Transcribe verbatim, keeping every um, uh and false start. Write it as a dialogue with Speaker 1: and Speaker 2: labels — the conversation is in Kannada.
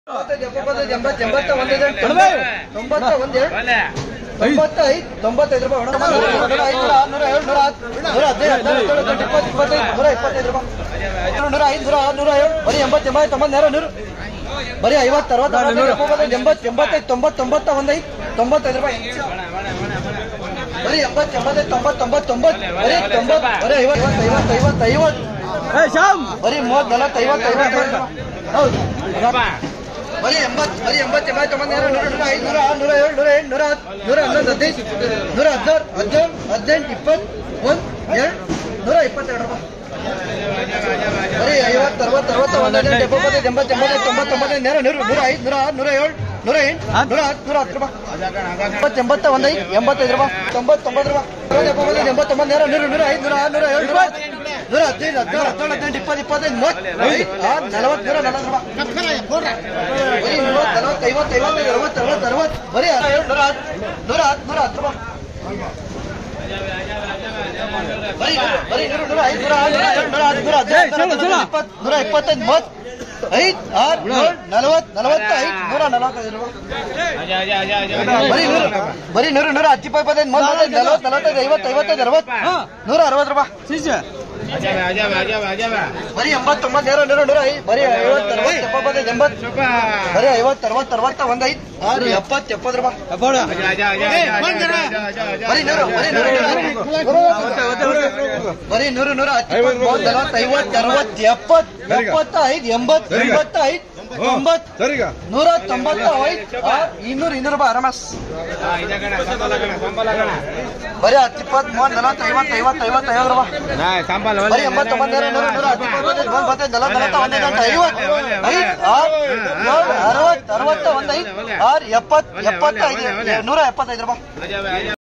Speaker 1: ಎಂಬತ್ತ ಎಂಬತ್ತ ಒಂದ್ ತೊಂಬತ್ತ ಒಂದ್ ತೊಂಬತ್ತೈದು ತೊಂಬತ್ತೈದು ರೂಪಾಯಿ ನೂರ ಐದು ನೂರ ಏಳು ನೂರ ಹತ್ತು ನೂರ ಹದಿನೈದು ಹದಿನೇಳು ಇಪ್ಪತ್ತು ಇಪ್ಪತ್ತೈದು ನೂರ ಇಪ್ಪತ್ತೈದು ರೂಪಾಯಿ ನೂರ ಐದು ನೂರ ಆರು ನೂರ ಏಳು ಬರೀ ಎಂಬತ್ತು ಎಂಬತ್ತು ತೊಂಬತ್ತು ನೇರ ನೂರು ಬರೀ ಐವತ್ತು ಅರವತ್ತು ಎಂಬತ್ತು ಎಂಬತ್ತೈದು ತೊಂಬತ್ತು ತೊಂಬತ್ತ ಒಂದೈದು ತೊಂಬತ್ತೈದು ರೂಪಾಯಿ ಬರೀ ಎಂಬತ್ತು ಎಂಬತ್ತೈದು ತೊಂಬತ್ತು ತೊಂಬತ್ತು ತೊಂಬತ್ತು ಬರೀ ತೊಂಬತ್ತು ಬರೀ ಐವತ್ತು ಐವತ್ತು ಐವತ್ತು ಐವತ್ತು ಬರೀ ಮೂವತ್ತು ನಲವತ್ತು ಐವತ್ತು ಐವತ್ತು ಹೌದು ಬರೀ ಎಂಬತ್ತು ಬರೀ ಎಂಬತ್ತು ಎಂಬತ್ತು ತೊಂಬತ್ತು ನೂರ ನೂರ ಐದು ನೂರ ಆರು ನೂರ ಏಳು ನೂರ ಎಂಟು ನೂರ ಹತ್ತು ನೂರ ಹನ್ನೊಂದು ಹದಿನೈದು ನೂರ ಹದಿನಾರು ಹದಿನೇಳು ಹದಿನೆಂಟು ಇಪ್ಪತ್ತು ಒಂದು ಎರಡು ನೂರ ಇಪ್ಪತ್ತೆರಡು ರೂಪಾಯಿ ಬರೀ ಐವತ್ತು ಅರವತ್ತು ಅರವತ್ತು ಒಂದೈದು ಎಪ್ಪತ್ತೈದು ಎಂಬತ್ತು ಎಂಬತ್ತೈದು ತೊಂಬತ್ತು ತೊಂಬತ್ತೈದು ನೇರ ನೂರು ನೂರ ಐದು ನೂರ ಆರು ನೂರ ಏಳು ನೂರ ಎಂಟು ನೂರ ಹತ್ತು ನೂರ ಹತ್ತು ರೂಪಾಯಿ ಎಂಬತ್ತು ಎಂಬತ್ತ ಒಂದೈದು ಎಂಬತ್ತೈದು ರೂಪಾಯಿ ತೊಂಬತ್ತು ತೊಂಬತ್ತು ರೂಪಾಯಿ ಎಪ್ಪತ್ತೈದು ಎಂಬತ್ತೊಂಬತ್ತು ನೇರ ನೂರು ನೂರ ಐದು ನೂರ ಆರು ನೂರ ಏಳು ನೂರ ನೂರ ಹದಿನೈದು ಹದಿನಾರು ಹದಿನೇಳು ಹದಿನೆಂಟು ಇಪ್ಪತ್ತು ಇಪ್ಪತ್ತೈದು ಮೂವತ್ತು ಐದು ಆರು ನಲವತ್ತು ನೂರ ನಲವತ್ತು ರೂಪಾಯಿ ಬರೀ ಮೂವತ್ತು ನಲವತ್ತು ಐವತ್ತು ಐವತ್ತೈದು ಅರವತ್ತು ಅರವತ್ತು ಅರವತ್ತು ಬರೀ ಏಳು ನೂರ ಹತ್ತು ನೂರ ಹತ್ತು ನೂರ ಹತ್ತು ರೂಪಾಯಿ ಬರೀ ಬರೀ ನೂರು ನೂರ ಐದು ನೂರ ಆರು ನೂರ ಏಳು ನೂರ ಹತ್ತು ನೂರ ಹದಿನೈದು ಇಪ್ಪತ್ತು ನೂರ ಇಪ್ಪತ್ತೈದು ಮೂವತ್ತು ಐದು ಆರು ಏಳು ನಲವತ್ತು ನಲವತ್ತು ಐದು ನೂರ ನಲವತ್ತೈದು ರೂಪಾಯಿ ಬರೀ ನೂರು ಬರೀ ನೂರು ನೂರ ಹತ್ತು ಇಪ್ಪತ್ತೈದು ಮೂವತ್ತೈದು ನಲವತ್ತು ನಲವತ್ತೈದು ಐವತ್ತು ಐವತ್ತೈದು ಅರವತ್ತು ನೂರ ಅರವತ್ತು ರೂಪಾಯಿ ಬರೀ ಎಂಬತ್ತೊಂಬತ್ತು ನೇರ ನೂರ ನೂರ ಐದು ಬರೀ ಐವತ್ತು ಅರವತ್ತು ಎಪ್ಪತ್ತೈದು ಎಂಬತ್ತು ಬರೀ ಐವತ್ತು ಅರವತ್ತು ಅರವತ್ತ ಒಂದು ಐದು ಆರು ಎಪ್ಪತ್ತು ಎಪ್ಪತ್ತು ರೂಪಾಯಿ ಬರೀ ನೂರು ಬರೀ ನೂರು ನೂರ ಹತ್ತು ನಲವತ್ತು ಐವತ್ತು ಅರವತ್ತು ಎಪ್ಪತ್ತು ಎಪ್ಪತ್ತೈದು ಎಂಬತ್ತು ಎಂಬತ್ತೈದು ತೊಂಬತ್ತು ನೂರ ತೊಂಬತ್ತ ಐದು ಇನ್ನೂರು ಇನ್ನೂರು ರೂಪಾಯಿ ಆರಾಮಸ್ ಬರೀ ಹತ್ತು ಇಪ್ಪತ್ತು ಮೂವತ್ತು ನಲವತ್ತು ಐವತ್ತು ಐವತ್ತು ಐವತ್ತು ಐವತ್ತು ರೂಪಾಯಿ ಬರೀ ಎಂಬತ್ತೊಂಬತ್ತು ನೂರ ನೂರ ನೂರ ಹತ್ತು ಇಪ್ಪತ್ತೈದು ಮೂವತ್ತೈದು ನಲವತ್ತು ನಲವತ್ತ ಒಂದೈದು ಗಂಟೆ ಐವತ್ತು ಐದು ಆರು ಏಳು ಅರವತ್ತು ಅರವತ್ತ ಒಂದೈದು ಆರು ಎಪ್ಪತ್ತು ಎಪ್ಪತ್ತೈದು ನೂರ ಎಪ್ಪತ್ತೈದು ರೂಪಾಯಿ